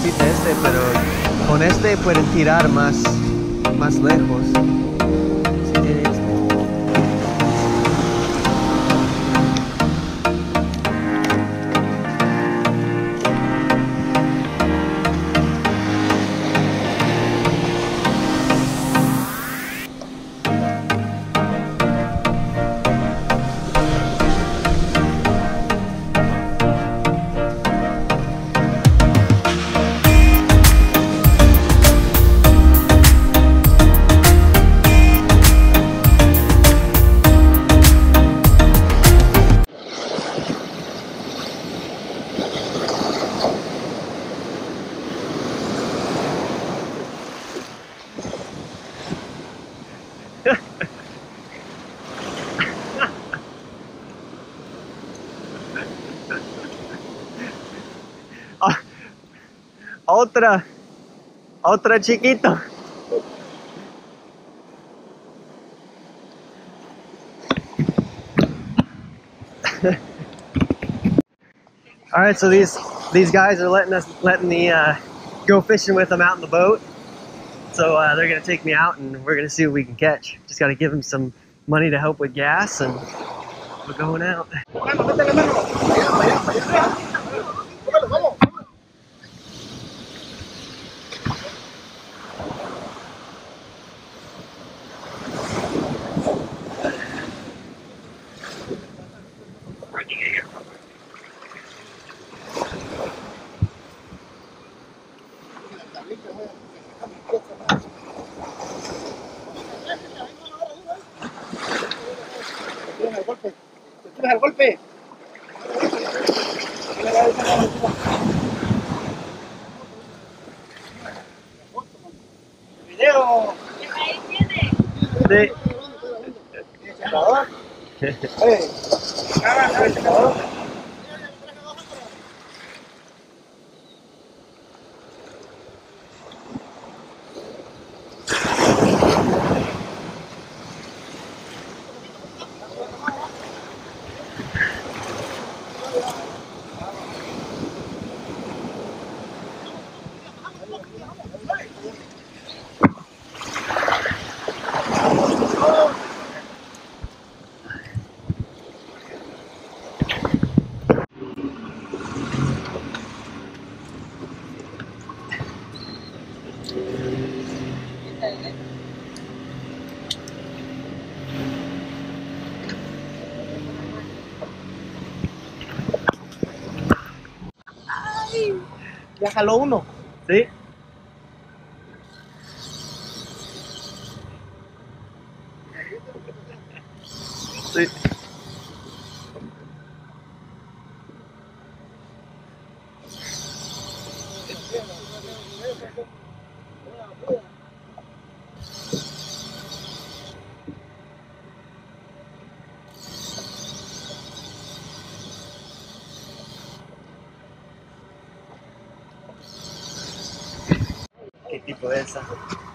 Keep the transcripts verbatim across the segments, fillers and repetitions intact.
necesita este, pero con este pueden tirar más, más lejos. Sí, tiene este. Otra, otra chiquito. All right, so these these guys are letting us letting me uh, go fishing with them out in the boat. So uh, they're gonna take me out, and we're gonna see what we can catch. Just gotta give them some money to help with gas, and we're going out. El golpe. Video. Sí. Ya jaló uno. Sí. Sí. ¿Qué tipo es esa?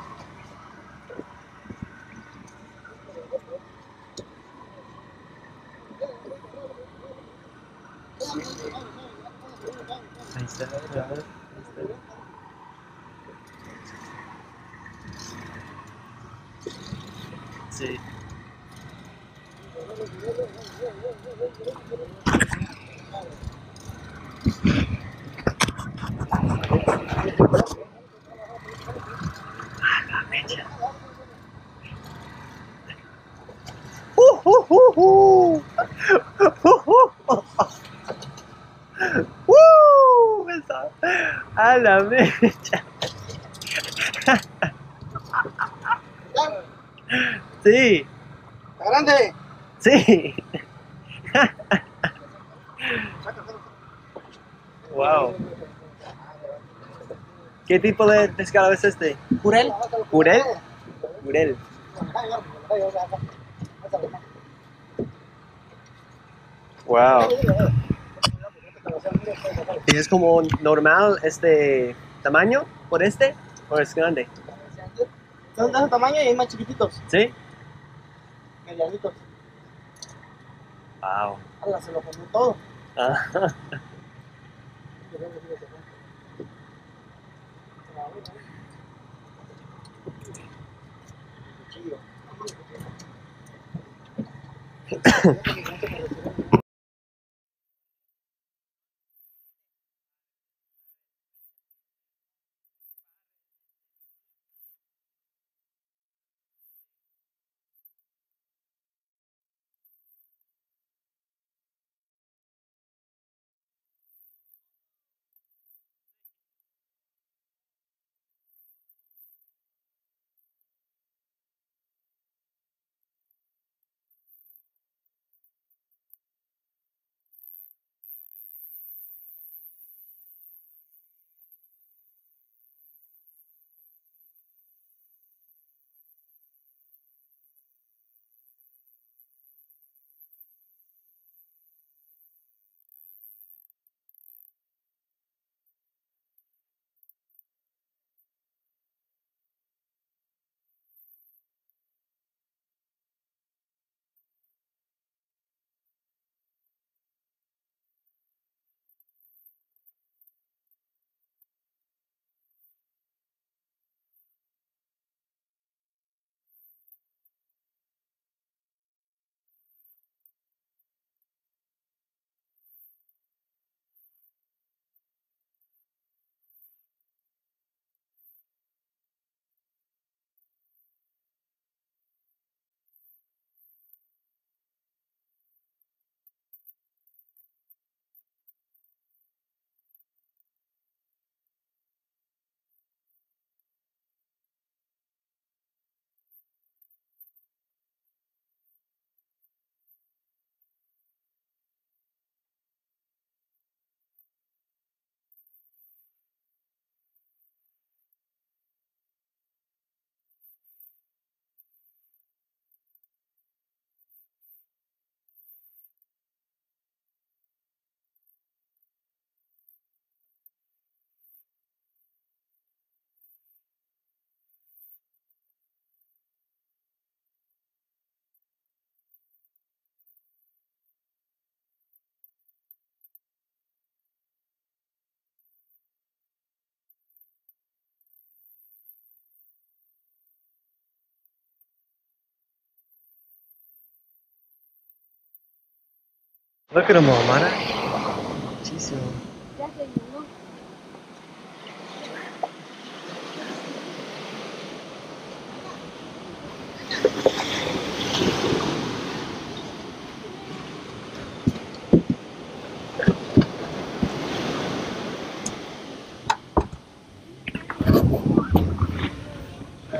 Ahí está, a ver, ahí está. Sí. Ah, la mecha. Uh, uh, uh, uh. Uh, uh, uh. Esa. A la mecha. Sí. ¿Está grande? Sí. Wow. ¿Qué tipo de pescado es este? ¿Jurel? ¿Jurel? Jurel. Wow. ¿Y es como normal este tamaño por este? ¿O es grande? Son de ese tamaño y hay más chiquititos. ¿Sí? Medianitos. Wow. Ala, se lo comió todo. Ajá. Look at them all, mana. Muchísimo.